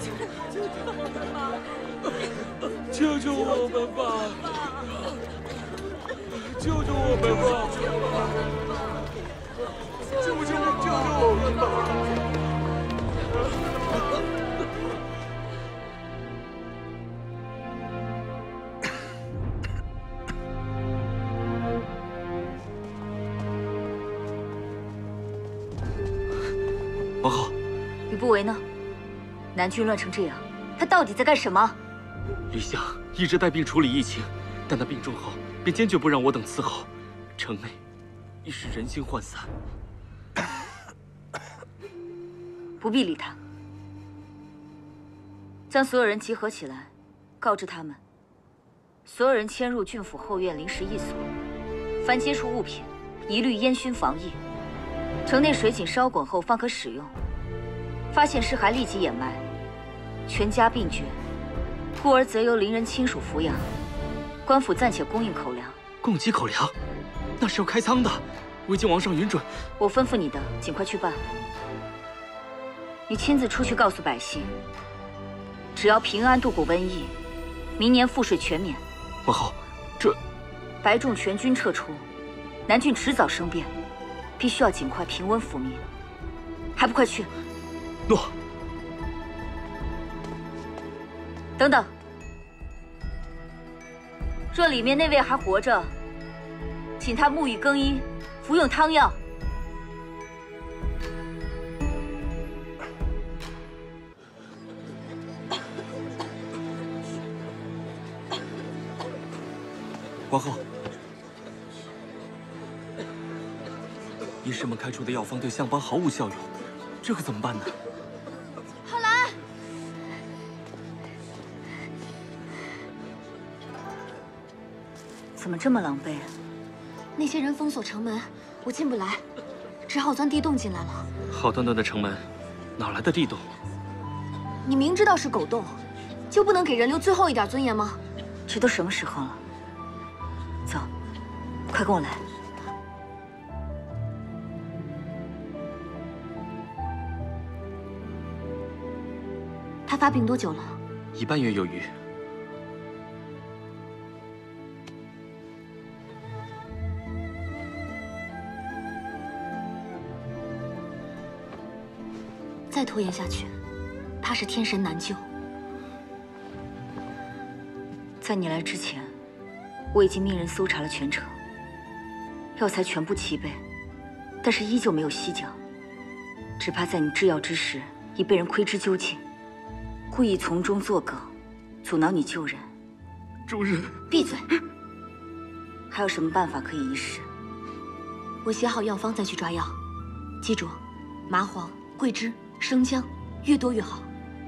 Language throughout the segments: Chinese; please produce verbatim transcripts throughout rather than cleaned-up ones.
救救我们吧！救救我们吧！救救救救我们吧！ 王后， 吕不韦呢？南郡乱成这样，他到底在干什么？ 吕相一直带病处理疫情，但他病重后便坚决不让我等伺候，城内已是人心涣散。 不必理他，将所有人集合起来，告知他们，所有人迁入郡府后院临时役所，凡接触物品，一律烟熏防疫。城内水井烧滚后方可使用，发现尸骸立即掩埋，全家病绝，故而则由邻人亲属抚养。官府暂且供应口粮。 供给口粮，那是要开仓的。未经王上允准， 我吩咐你的，尽快去办。你亲自出去告诉百姓，只要平安度过瘟疫，明年赋税全免。 王后，这白众全军撤出，南郡迟早生变。必须要尽快平稳抚民，还不快去！ 诺。 等等，若里面那位还活着，请他沐浴更衣，服用汤药。 王后。医师们开出的药方对相邦毫无效用，这可怎么办呢？ 浩然，怎么这么狼狈啊？ 那些人封锁城门，我进不来，只好钻地洞进来了。 好端端的城门，哪来的地洞？ 你明知道是狗洞，就不能给人留最后一点尊严吗？ 这都什么时候了？走，快跟我来。 他发病多久了？ 一半月有余。 再拖延下去，怕是天神难救。 在你来之前，我已经命人搜查了全城，药材全部齐备，但是依旧没有西缴，只怕在你制药之时已被人窥知究竟。故意从中作梗，阻挠你救人。 主人， 闭嘴！还有什么办法可以一试？ 我写好药方再去抓药，记住，麻黄、桂枝、生姜，越多越好。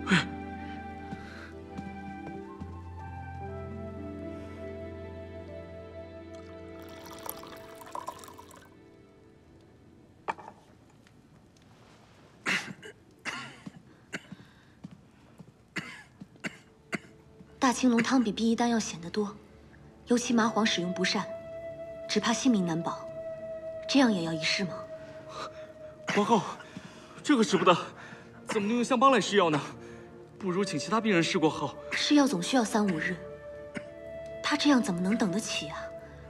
大青龙汤比避疫丹要险得多，尤其麻黄使用不善，只怕性命难保。这样也要一试吗？ 皇后，这可使不得，怎么能用相邦来试药呢？不如请其他病人试过后。 试药总需要三五日，他这样怎么能等得起啊？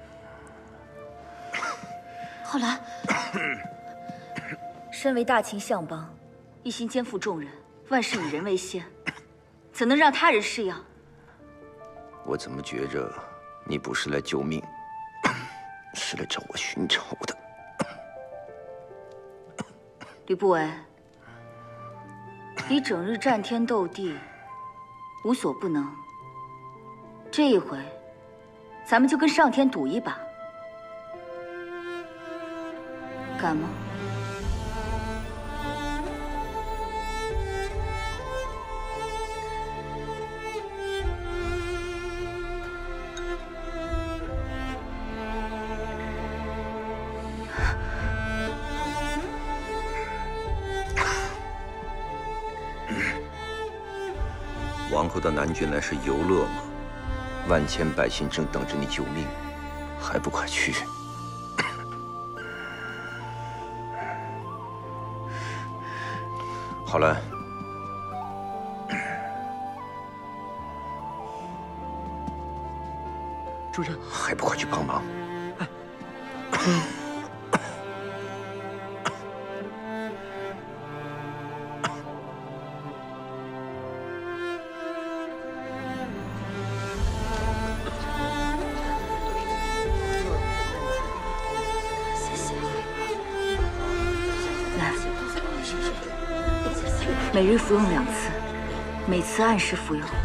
浩然， 身为大秦相邦，一心肩负重任，万事以人为先，怎能让他人试药？ 我怎么觉着你不是来救命，是来找我寻仇的？ 吕不韦，你整日战天斗地，无所不能。这一回，咱们就跟上天赌一把，敢吗？ 王后到南郡来是游乐吗？万千百姓正等着你救命，还不快去！好了， 主人， 还不快去帮忙！ 哎， 谢谢。来，每日服用两次，每次按时服用。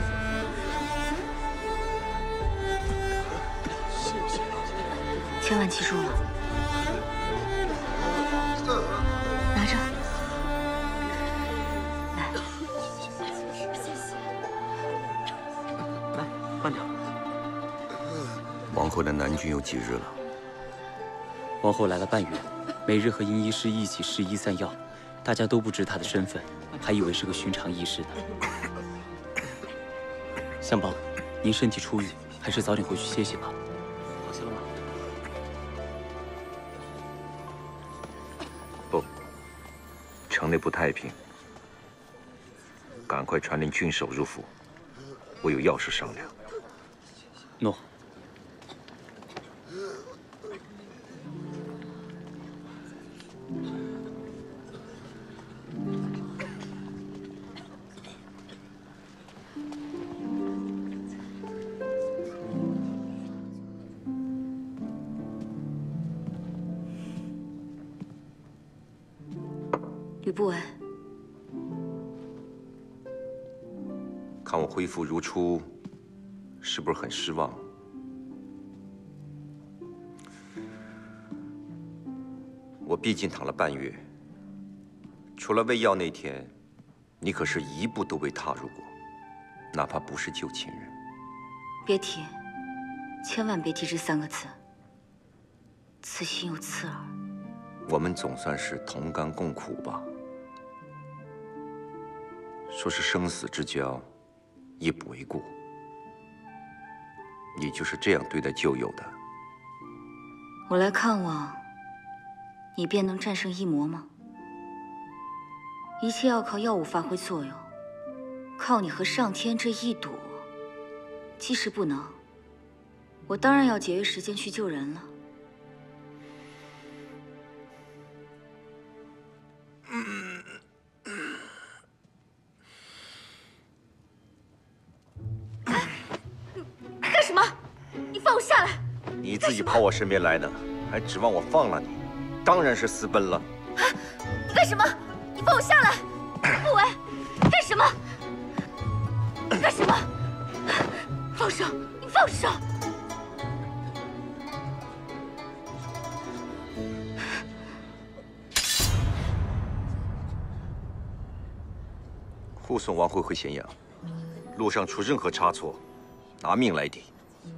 千万记住了，拿着，来， 来，慢点。 王后的南郡有几日了？ 王后来了半月，每日和殷医师一起试医散药，大家都不知她的身份，还以为是个寻常医师呢。相邦，您身体初愈，还是早点回去歇歇吧。 放心了吗？ 不，城内不太平，赶快传令郡守入府，我有要事商量。 诺。 吕不韦， 看我恢复如初，是不是很失望？我毕竟躺了半月，除了喂药那天，你可是一步都未踏入过，哪怕不是救亲人。 别提，千万别提这三个字。此心有刺耳。 我们总算是同甘共苦吧。说是生死之交，也不为过。你就是这样对待旧友的？ 我来看望你，便能战胜异魔吗？一切要靠药物发挥作用，靠你和上天这一赌。即使不能，我当然要节约时间去救人了。 干什么？你放我下来！ 你自己跑我身边来的，还指望我放了你？当然是私奔了。 啊！你干什么？你放我下来！不韦，干什么？干什么？放手！你放手！ 护送王慧回咸阳，路上出任何差错，拿命来抵。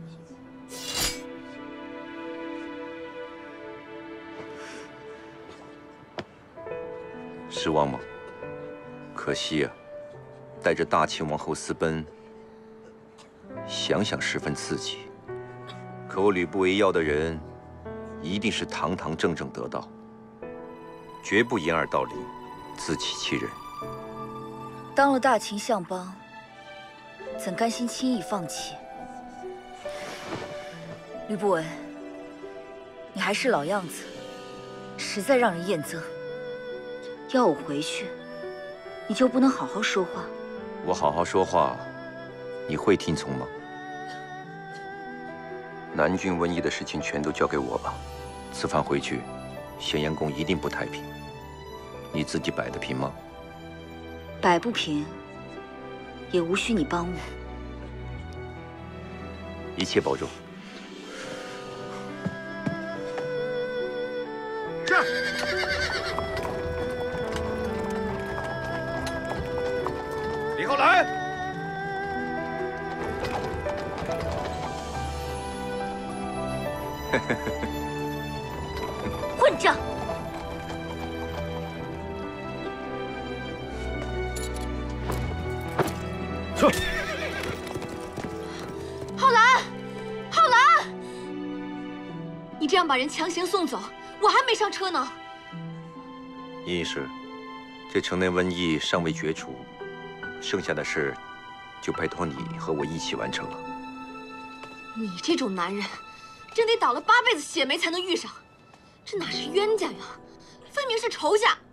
失望吗？可惜啊，带着大秦王后私奔，想想十分刺激。可我吕不韦要的人，一定是堂堂正正得到，绝不掩耳盗铃，自欺欺人。 当了大秦相邦，怎甘心轻易放弃？吕不韦，你还是老样子，实在让人厌憎。要我回去，你就不能好好说话？ 我好好说话，你会听从吗？南郡瘟疫的事情全都交给我吧。此番回去，咸阳宫一定不太平。你自己摆得平吗？ 摆不平，也无需你帮我。 一切保重。 是。李浩来。 混账！ 去！ 浩然，浩然，你这样把人强行送走，我还没上车呢。 殷医师，这城内瘟疫尚未绝除，剩下的事就拜托你和我一起完成了。 你这种男人，真得倒了八辈子血霉才能遇上，这哪是冤家呀，分明是仇家！